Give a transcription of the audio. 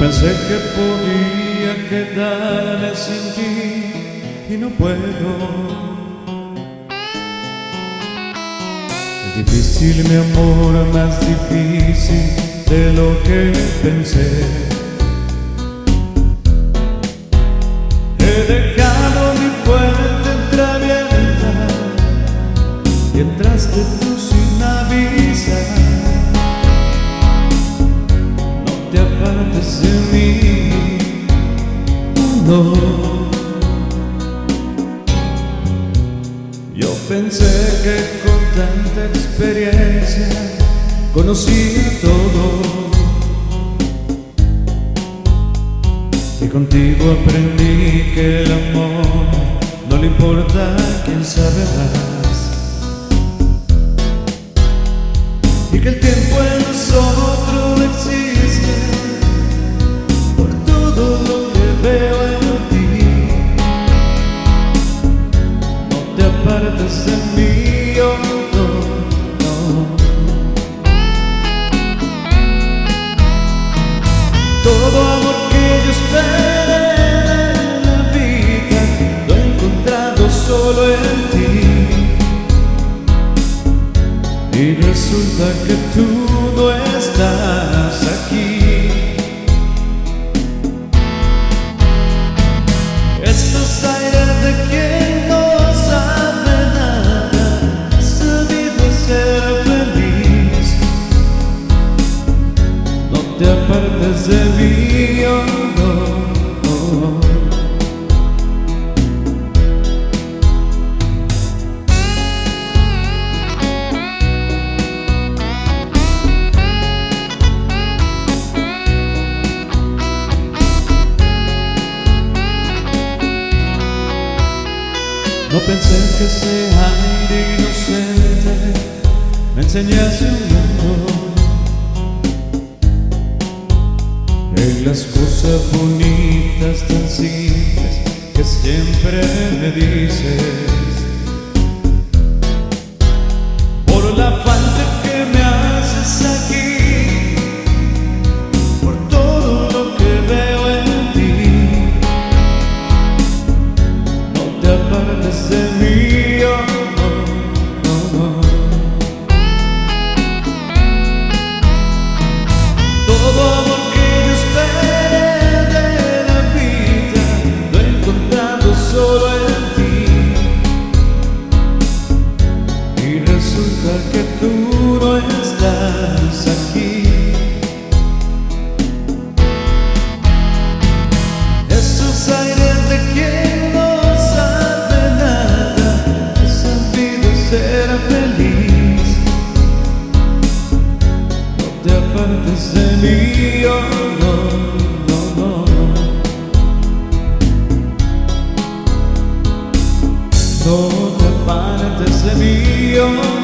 Pensé que podía quedarme sin ti y no puedo. Es difícil, mi amor, más difícil de lo que pensé. He dejado mi puerta entreabierta y entraste tú sin avisar. No te apartes de mí, no. Yo pensé que con tanta experiencia conocía todo, y contigo aprendí que el amor no le importa quién sabe más, y que el tiempo en nosotros existe por todo lo que veo en ti. No te apartes de mí, oh, no, no. Todo amor que yo esperé en la vida lo he encontrado solo en ti, y resulta que tú no estás aquí. Estos aires de quien no sabe nada, ha sabido ser feliz. No te apartes de mí, oh, no, oh. No pensé que ese aire inocente me enseñase un mundo, en las cosas bonitas tan simples que siempre me dices, por la falta que me haces aquí, por todo lo que veo en ti. No te apartes de mí, oh, no, no, no. Todo amor que yo esperé de la vida lo he encontrado solo en ti, y resulta que tú no estás aquí. Esos aires de quien no sabe nada, ha sabido ser feliz. No te apartes de mí, oh, no, no, no. No te apartes de mí, oh.